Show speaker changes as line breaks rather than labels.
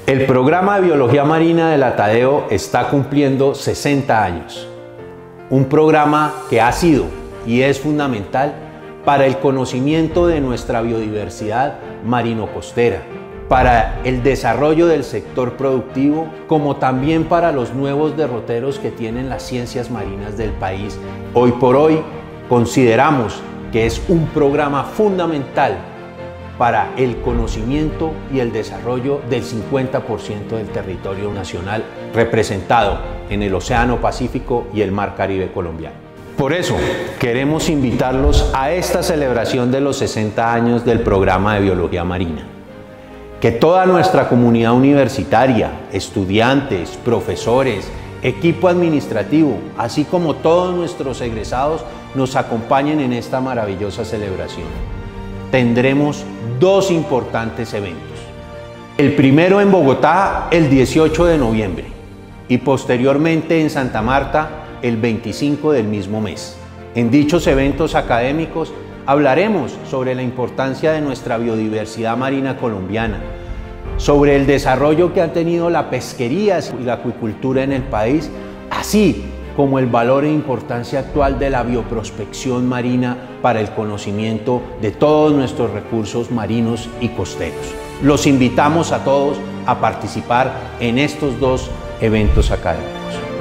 El programa de Biología Marina del Atadeo está cumpliendo 60 años. Un programa que ha sido y es fundamental para el conocimiento de nuestra biodiversidad marino-costera, para el desarrollo del sector productivo, como también para los nuevos derroteros que tienen las ciencias marinas del país. Hoy por hoy consideramos que es un programa fundamental para el conocimiento y el desarrollo del 50% del territorio nacional representado en el Océano Pacífico y el Mar Caribe colombiano. Por eso queremos invitarlos a esta celebración de los 60 años del programa de Biología Marina. Que toda nuestra comunidad universitaria, estudiantes, profesores, equipo administrativo, así como todos nuestros egresados, nos acompañen en esta maravillosa celebración. Tendremos dos importantes eventos. El primero en Bogotá el 18 de noviembre y posteriormente en Santa Marta el 25 del mismo mes. En dichos eventos académicos hablaremos sobre la importancia de nuestra biodiversidad marina colombiana, sobre el desarrollo que ha tenido la pesquería y la acuicultura en el país, así como el valor e importancia actual de la bioprospección marina para el conocimiento de todos nuestros recursos marinos y costeros. Los invitamos a todos a participar en estos dos eventos académicos.